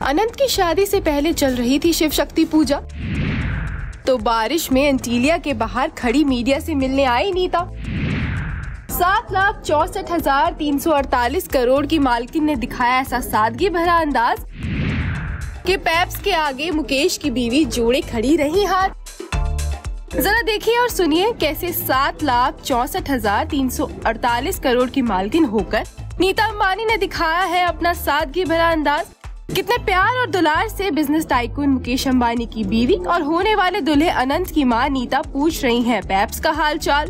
अनंत की शादी से पहले चल रही थी शिव शक्ति पूजा, तो बारिश में एंटीलिया के बाहर खड़ी मीडिया से मिलने आई नीता। 7,64,348 करोड़ की मालकिन ने दिखाया ऐसा सादगी भरा अंदाज कि पेप्स के आगे मुकेश की बीवी जोड़े खड़ी रही हाथ। जरा देखिए और सुनिए कैसे 7,64,348 करोड़ की मालकिन होकर नीता अंबानी ने दिखाया है अपना सादगी भरा अंदाज। कितने प्यार और दुलार से बिजनेस टाइकून मुकेश अंबानी की बीवी और होने वाले दूल्हे अनंत की मां नीता पूछ रही हैं पेप्स का हालचाल।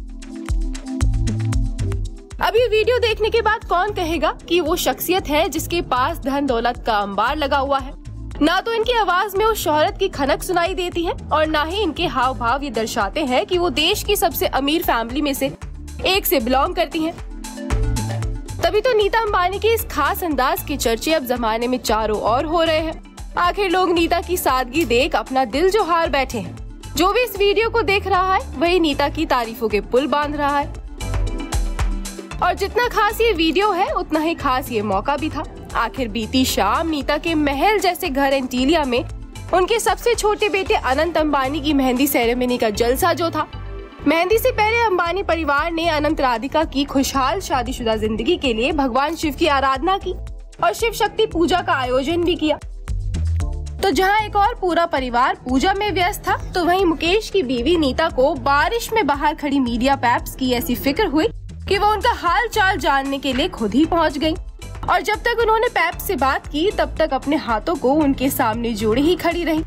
अब ये वीडियो देखने के बाद कौन कहेगा कि वो शख्सियत है जिसके पास धन दौलत का अंबार लगा हुआ है। ना तो इनकी आवाज में वो शोहरत की खनक सुनाई देती है और ना ही इनके हाव भाव ये दर्शाते हैं कि वो देश की सबसे अमीर फैमिली में से एक से बिलोंग करती हैं। तभी तो नीता अंबानी के इस खास अंदाज के चर्चे अब जमाने में चारों ओर हो रहे हैं। आखिर लोग नीता की सादगी देख अपना दिल जो हार बैठे हैं। जो भी इस वीडियो को देख रहा है वही नीता की तारीफों के पुल बांध रहा है। और जितना खास ये वीडियो है उतना ही खास ये मौका भी था। आखिर बीती शाम नीता के महल जैसे घर एंटीलिया में उनके सबसे छोटे बेटे अनंत अंबानी की मेहंदी सेरेमनी का जलसा जो था। मेहंदी से पहले अंबानी परिवार ने अनंत राधिका की खुशहाल शादीशुदा जिंदगी के लिए भगवान शिव की आराधना की और शिव शक्ति पूजा का आयोजन भी किया। तो जहां एक और पूरा परिवार पूजा में व्यस्त था, तो वहीं मुकेश की बीवी नीता को बारिश में बाहर खड़ी मीडिया पेप्स की ऐसी फिक्र हुई कि वो उनका हाल चाल जानने के लिए खुद ही पहुंच गयी। और जब तक उन्होंने पेप्स से बात की तब तक अपने हाथों को उनके सामने जोड़े ही खड़ी रही।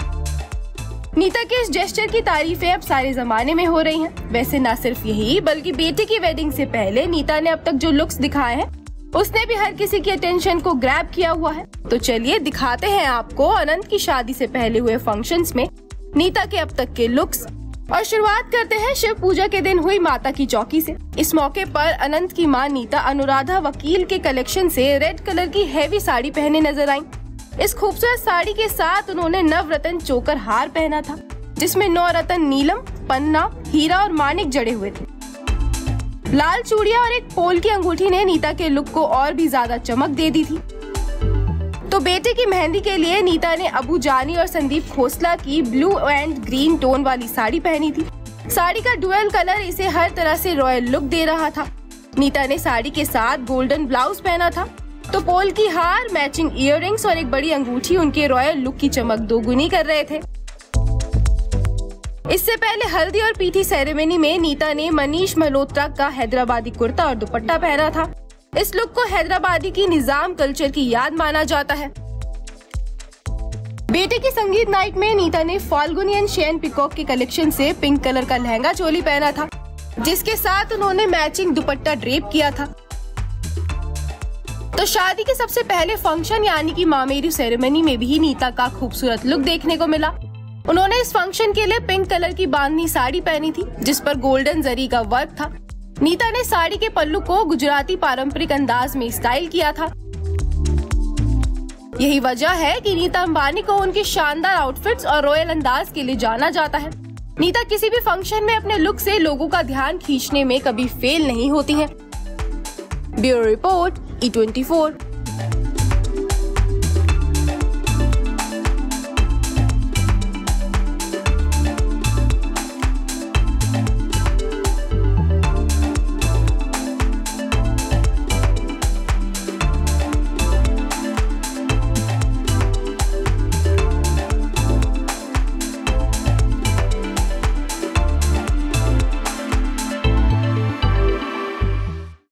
नीता के इस जेस्चर की तारीफें अब सारे जमाने में हो रही हैं। वैसे न सिर्फ यही बल्कि बेटे की वेडिंग से पहले नीता ने अब तक जो लुक्स दिखाए हैं उसने भी हर किसी की अटेंशन को ग्रैब किया हुआ है। तो चलिए दिखाते हैं आपको अनंत की शादी से पहले हुए फंक्शंस में नीता के अब तक के लुक्स। और शुरुआत करते हैं शिव पूजा के दिन हुई माता की चौकी से। इस मौके पर अनंत की मां नीता अनुराधा वकील के कलेक्शन से रेड कलर की हैवी साड़ी पहने नजर आई। इस खूबसूरत साड़ी के साथ उन्होंने नवरत्न चोकर हार पहना था जिसमें 9 रत्न नीलम, पन्ना, हीरा और मानिक जड़े हुए थे। लाल चूड़ियां और एक पोल की अंगूठी ने नीता के लुक को और भी ज्यादा चमक दे दी थी। तो बेटे की मेहंदी के लिए नीता ने अबू जानी और संदीप खोसला की ब्लू एंड ग्रीन टोन वाली साड़ी पहनी थी। साड़ी का डुअल कलर इसे हर तरह से रॉयल लुक दे रहा था। नीता ने साड़ी के साथ गोल्डन ब्लाउज पहना था, तो पोल की हार, मैचिंग इयररिंग्स और एक बड़ी अंगूठी उनके रॉयल लुक की चमक दोगुनी कर रहे थे। इससे पहले हल्दी और पीठी सेरेमनी में नीता ने मनीष मल्होत्रा का हैदराबादी कुर्ता और दुपट्टा पहना था। इस लुक को हैदराबादी की निजाम कल्चर की याद माना जाता है। बेटे की संगीत नाइट में नीता ने फाल्गुनियन शेन पिकॉक के कलेक्शन से पिंक कलर का लहंगा चोली पहना था जिसके साथ उन्होंने मैचिंग दुपट्टा ड्रेप किया था। तो शादी के सबसे पहले फंक्शन यानी कि मामेरू सेरेमनी में भी नीता का खूबसूरत लुक देखने को मिला। उन्होंने इस फंक्शन के लिए पिंक कलर की बांधनी साड़ी पहनी थी जिस पर गोल्डन जरी का वर्क था। नीता ने साड़ी के पल्लू को गुजराती पारंपरिक अंदाज में स्टाइल किया था। यही वजह है कि नीता अंबानी को उनके शानदार आउटफिट्स और रॉयल अंदाज के लिए जाना जाता है। नीता किसी भी फंक्शन में अपने लुक से लोगों का ध्यान खींचने में कभी फेल नहीं होती है। Bureau report E24।